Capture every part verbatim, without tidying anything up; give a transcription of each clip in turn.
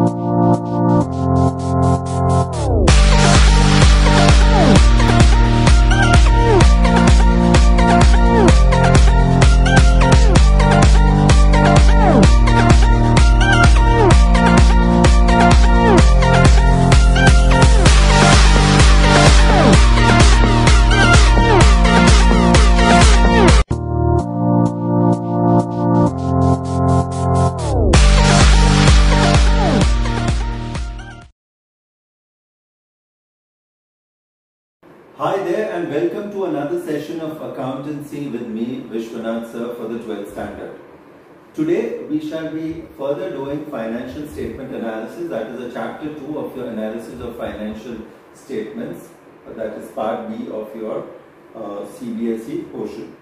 Hi there and welcome to another session of accountancy with me, Vishwanath sir, for the twelfth standard. Today we shall be further doing financial statement analysis, that is a chapter two of your analysis of financial statements, that is part B of your uh, C B S E portion.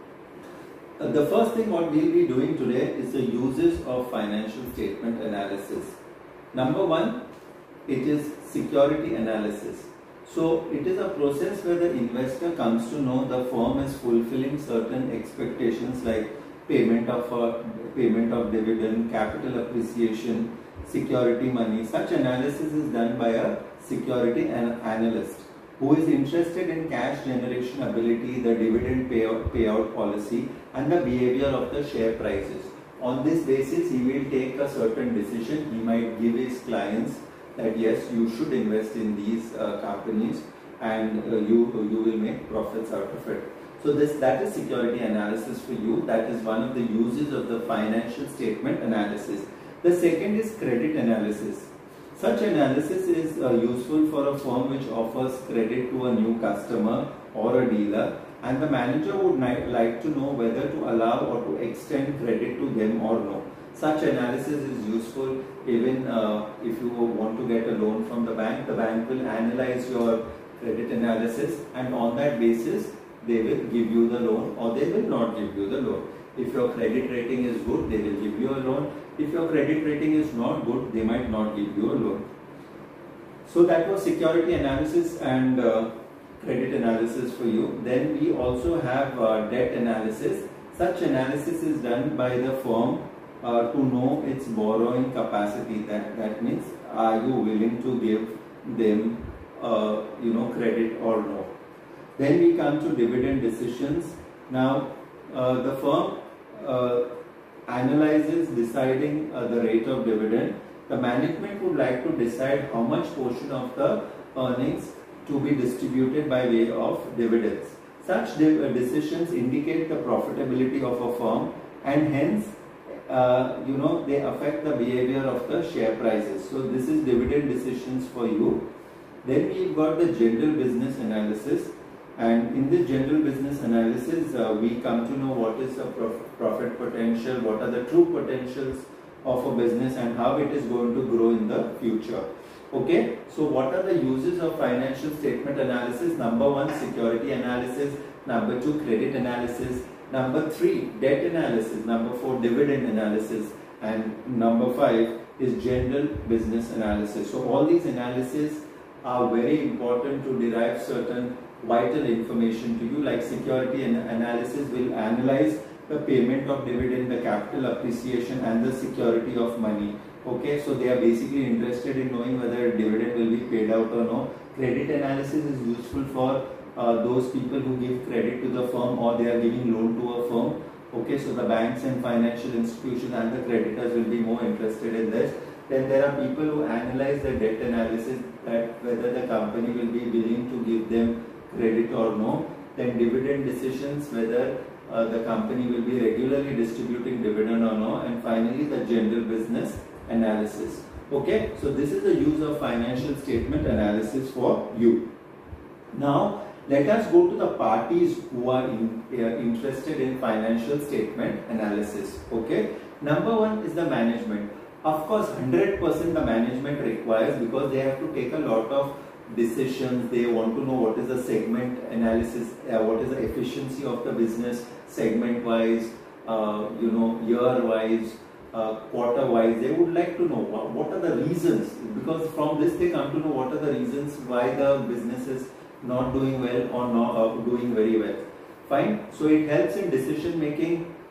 Uh, the first thing what we will be doing today is the uses of financial statement analysis. Number one, it is security analysis. So it is a process where the investor comes to know the firm is fulfilling certain expectations like payment of a, payment of dividend, capital appreciation, security money. Such analysis is done by a security an analyst who is interested in cash generation ability, the dividend payout, payout policy and the behavior of the share prices. On this basis, he will take a certain decision. He might give his clients that yes, you should invest in these uh, companies and uh, you you will make profits out of it. So this that is security analysis for you. That is one of the uses of the financial statement analysis. The second is credit analysis. Such analysis is uh, useful for a firm which offers credit to a new customer or a dealer, and the manager would like to know whether to allow or to extend credit to them or no. Such analysis is useful even uh, if you want to get a loan from the bank. The bank will analyze your credit analysis and on that basis they will give you the loan or they will not give you the loan. If your credit rating is good, they will give you a loan. If your credit rating is not good, they might not give you a loan. So that was security analysis and uh, credit analysis for you. Then we also have uh, debt analysis. Such analysis is done by the firm Uh, to know its borrowing capacity. That that means, are you willing to give them uh, you know credit or no? Then we come to dividend decisions. Now uh, the firm uh, analyzes deciding uh, the rate of dividend. The management would like to decide how much portion of the earnings to be distributed by way of dividends. Such de decisions indicate the profitability of a firm and hence Uh, you know they affect the behavior of the share prices. So this is dividend decisions for you. Then we've got the general business analysis, and in this general business analysis uh, we come to know what is the prof profit potential, what are the true potentials of a business and how it is going to grow in the future. Okay, so what are the uses of financial statement analysis? Number one, security analysis. Number two, credit analysis. Number three, debt analysis. Number four, dividend analysis. And number five is general business analysis. So all these analyses are very important to derive certain vital information to you. Like security analysis will analyze the payment of dividend, the capital appreciation and the security of money. Okay, so they are basically interested in knowing whether a dividend will be paid out or no. Credit analysis is useful for Uh, those people who give credit to the firm or they are giving loan to a firm. Okay, so the banks and financial institutions and the creditors will be more interested in this. Then there are people who analyze the debt analysis, that whether the company will be willing to give them credit or no. Then dividend decisions, whether uh, the company will be regularly distributing dividend or no. And finally the general business analysis. Okay, so this is the use of financial statement analysis for you. Now let us go to the parties who are in, uh, interested in financial statement analysis. Okay, number one is the management. Of course, one hundred percent the management requires, because they have to take a lot of decisions. They want to know what is the segment analysis, uh, what is the efficiency of the business segment wise, uh, you know, year wise, uh, quarter wise. They would like to know what, what are the reasons, because from this they come to know what are the reasons why the business is not doing well or not uh, doing very well. Fine. So it helps in decision making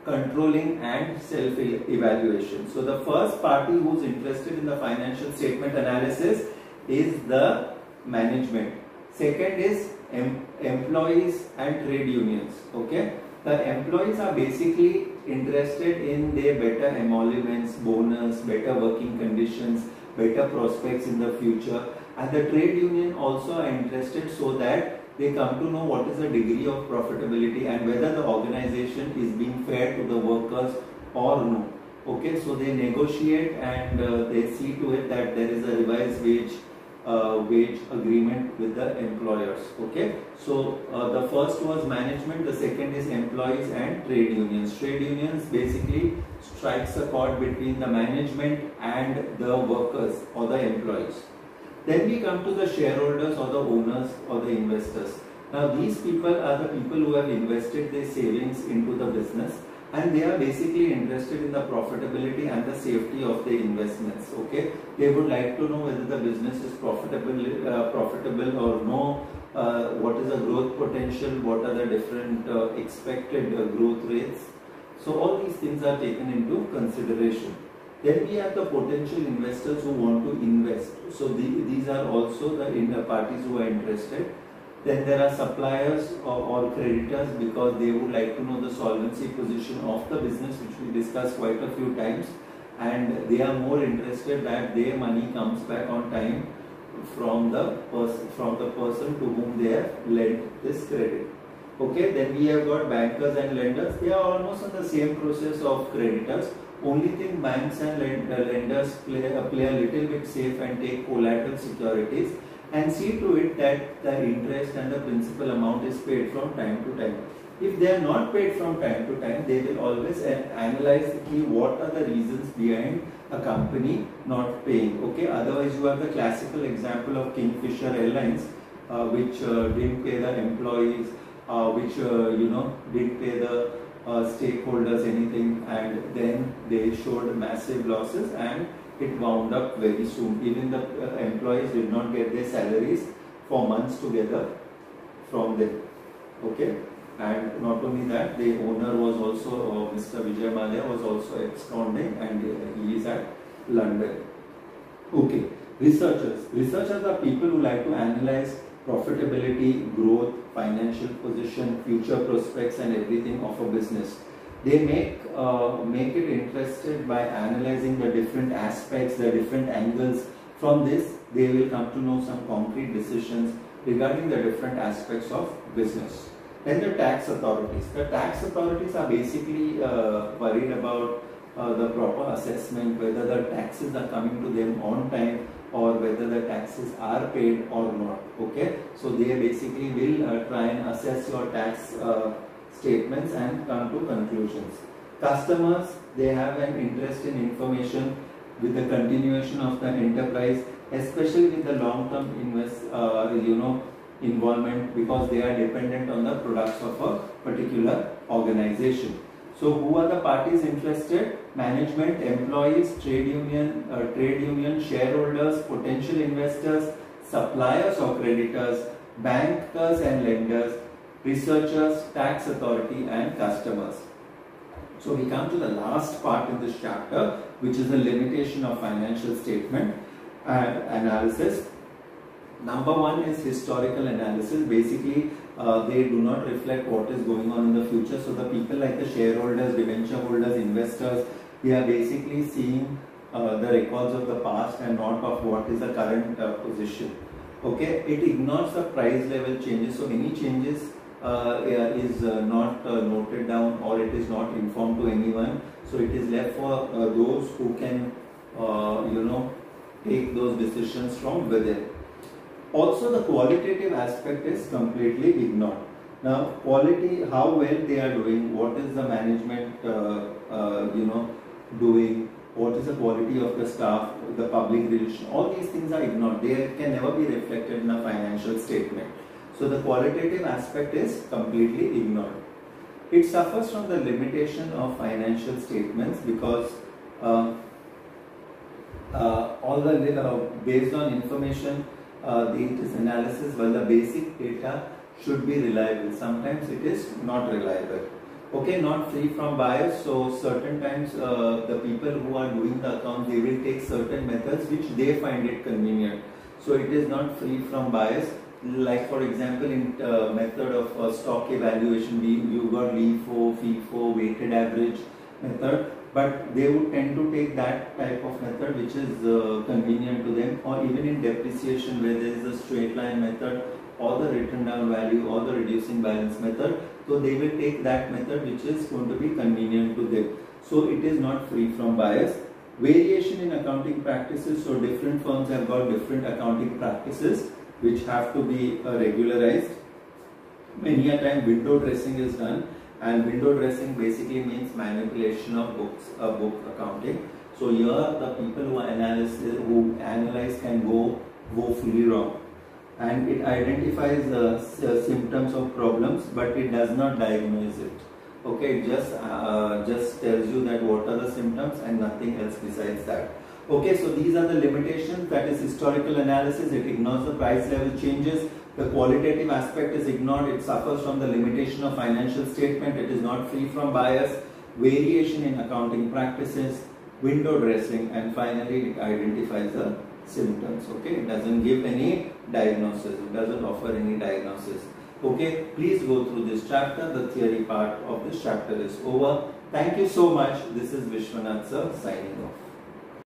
controlling and self-evaluation. So the first party who's interested in the financial statement analysis is the management. Second is em employees and trade unions. Okay, the employees are basically interested in their better emoluments, bonus, better working conditions, better prospects in the future, and the trade union also are interested so that they come to know what is the degree of profitability and whether the organization is being fair to the workers or no. Okay, so they negotiate and uh, they see to it that there is a revised wage uh, wage agreement with the employers. Okay, so uh, the first was management, the second is employees and trade unions. Trade unions basically strikes a chord between the management and the workers or the employees. Then we come to the shareholders or the owners or the investors. Now these people are the people who have invested their savings into the business, and they are basically interested in the profitability and the safety of their investments. Okay, they would like to know whether the business is profitable, uh, profitable or no. Uh, what is the growth potential? What are the different uh, expected uh, growth rates? So all these things are taken into consideration. Then we have the potential investors who want to invest. So the, these are also the in the parties who are interested. Then there are suppliers or, or creditors, because they would like to know the solvency position of the business, which we discussed quite a few times, and they are more interested that their money comes back on time from the person from the person to whom they have lent this credit. Okay, then we have got bankers and lenders. They are almost on the same process of creditors. Only thing, banks and lenders play, uh, play a little bit safe and take collateral securities and see to it that the interest and the principal amount is paid from time to time. If they are not paid from time to time, they will always analyze what are the reasons behind a company not paying. Okay, otherwise you have the classical example of Kingfisher Airlines, uh, which uh, didn't pay the employees, uh, which uh, you know didn't pay the uh, stakeholders anything, and then they showed massive losses and it wound up very soon. Even the uh, employees did not get their salaries for months together from them. Okay, and not only that, the owner was also uh, Mister Vijay Mallya was also absconding, and uh, he is at London. Okay, researchers. Researchers are people who like to analyze profitability, growth, financial position, future prospects, and everything of a business. They make uh, make it interested by analyzing the different aspects, the different angles. From this, they will come to know some concrete decisions regarding the different aspects of business. Then the tax authorities. The tax authorities are basically uh, worried about uh, the proper assessment, whether the taxes are coming to them on time or whether the taxes are paid or not. Okay, so they basically will uh, try and assess your tax uh, statements and come to conclusions. Customers, they have an interest in information with the continuation of the enterprise, especially with the long-term invest, uh, you know, involvement, because they are dependent on the products of a particular organization. So, who are the parties interested? Management, employees, trade union, uh, trade union, shareholders, potential investors, suppliers or creditors, bankers and lenders, researchers, tax authority, and customers. So we come to the last part in this chapter, which is the limitation of financial statement and analysis. Number one is historical analysis. Basically, uh, they do not reflect what is going on in the future. So the people like the shareholders, debenture holders, investors, they are basically seeing uh, the records of the past and not of what is the current uh, position. Okay, it ignores the price level changes. So any changes Uh, is uh, not uh, noted down, or it is not informed to anyone. So it is left for uh, those who can, uh, you know, take those decisions from within. Also, the qualitative aspect is completely ignored. Now, quality, how well they are doing, what is the management, uh, uh, you know, doing, what is the quality of the staff, the public relation, all these things are ignored. They can never be reflected in a financial statement. So the qualitative aspect is completely ignored. It suffers from the limitation of financial statements because uh, uh, all the uh, based on information, uh, it is analysis, while the basic data should be reliable. Sometimes it is not reliable. Okay, not free from bias. So certain times uh, the people who are doing the accounts, they will take certain methods which they find it convenient. So it is not free from bias. Like for example, in uh, method of uh, stock evaluation, we you got LIFO, FIFO, weighted average method, but they would tend to take that type of method which is uh, convenient to them. Or even in depreciation, where there is a straight line method or the written down value or the reducing balance method, so they will take that method which is going to be convenient to them. So it is not free from bias. Variation in accounting practices, so different firms have got different accounting practices which have to be uh, regularized. Many a time window dressing is done, and window dressing basically means manipulation of books, uh, book accounting. So here the people who analyze, who analyze can go woefully wrong, and it identifies uh, symptoms of problems, but it does not diagnose it. Okay, it just uh, just tells you that what are the symptoms and nothing else besides that. Okay, so these are the limitations. That is historical analysis. It ignores the price level changes. The qualitative aspect is ignored. It suffers from the limitation of financial statement. It is not free from bias. Variation in accounting practices, window dressing, and finally it identifies the symptoms. Okay, it doesn't give any diagnosis. It doesn't offer any diagnosis. Okay, please go through this chapter. The theory part of this chapter is over. Thank you so much. This is Vishwanath sir signing off.